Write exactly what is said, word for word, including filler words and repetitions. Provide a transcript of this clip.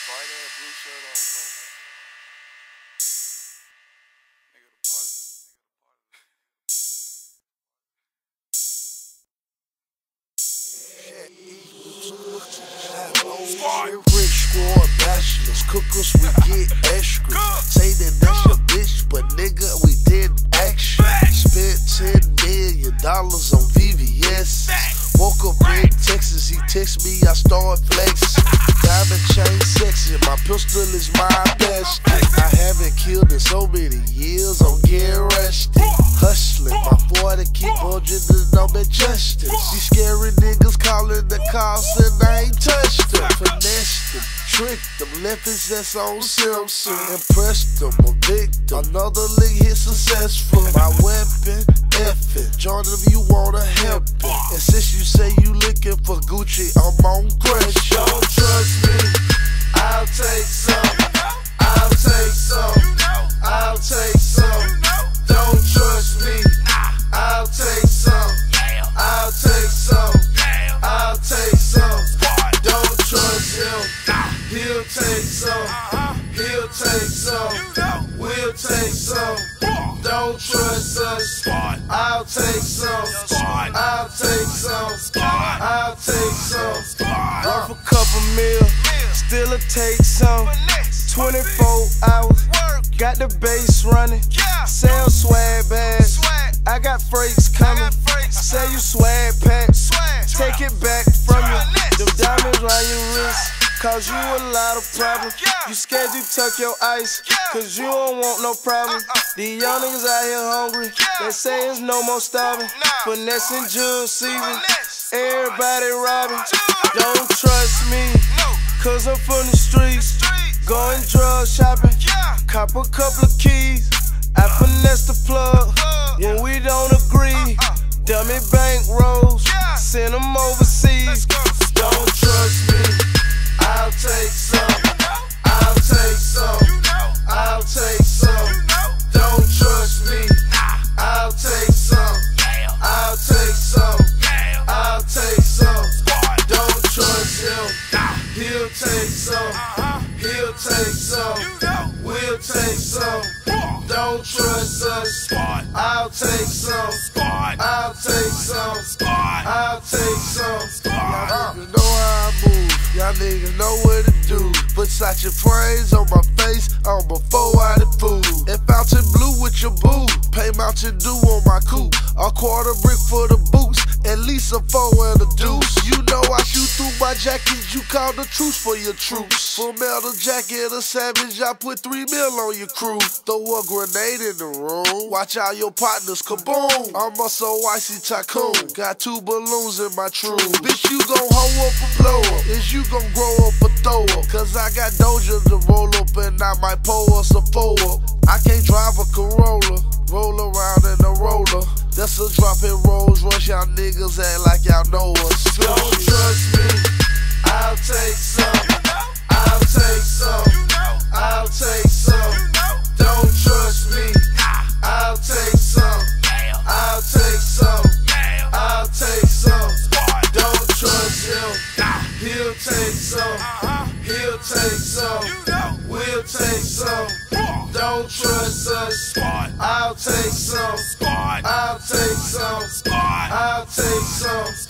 bright ass blue shirt on, bro. Nigga, the positive. Rich squad bachelors, cookers, we get extras. Say that that's your bitch, but nigga, we did action. Spent ten million dollars on V V S. Woke up in Texas, he text me, I start flexing. Diamond chain section, my pistol is my best. I haven't killed in so many years, I'm getting arrested. Hustling, my forty keep on jittering on that Justin. She scary niggas calling the cops and I ain't touched them. Finessed them, tricked them, left his ass on Simpson. Impressed them, a victim, another lick hit successful. My weapon, effing, join them you wanna help it. And since you say you looking for Gucci, I'm on crash. Don't trust me, I'll take some, I'll take some, I'll take some. Don't trust me, I'll take some, I'll take some, I'll take some. Don't trust him, he'll take some, he'll take some, we'll take some. Don't trust us, I'll take some, I'll take some, I'll take some. Worth a couple mil, still a take some. twenty-four hours, got the bass running. Sell swag bags, I got freaks coming. Say you swag packs, take it back from you. Them diamonds round your wrist cause you a lot of problems. You scared you tuck your ice, cause you don't want no problem. These young niggas out here hungry, they say it's no more starving. Finessing June season, everybody robbing. Don't trust me, cause I'm from the streets. Going drug shopping, cop a couple of keys. I finesse the plug when we don't agree. Dummy bank rolls, send them overseas. Don't trust me, I'll take some, I'll take some, I'll take some. Don't trust me, I'll take some, I'll take some, I'll take some. Don't trust him, he'll take some, he'll take some, we'll take some. Don't trust us, I'll take some, I'll take some, I'll take some. Y'all niggas know how I move, y'all niggas know what to do. Versace frames on my face, on before I the food. And Fountain Blue with your boo, pay Mountain Dew on my coupe. A quarter brick for the boots, at least a four and a deuce. You know I shoot through my jacket, you call the truce for your troops. Full metal jacket, a savage, I put three mil on your crew. Throw a grenade in the room, watch out your partners, kaboom. I'm a so icy tycoon, got two balloons in my true. Bitch, you gon' hoe up a blow up, is you gon' grow up a throw up. Cause I got Doja to roll up and I might pull us a four up. I can't drive a Corolla, roll around in a roller. That's a drop in Rolls Royce, y'all niggas act like y'all know us. Don't trust me, I'll take some, I'll take some, I'll take some. Don't trust me, I'll take some, I'll take some, I'll take some. Don't trust him, he'll take some, he'll take some, we'll take some. Don't trust us, I'll take some, I'll take some, I'll take some.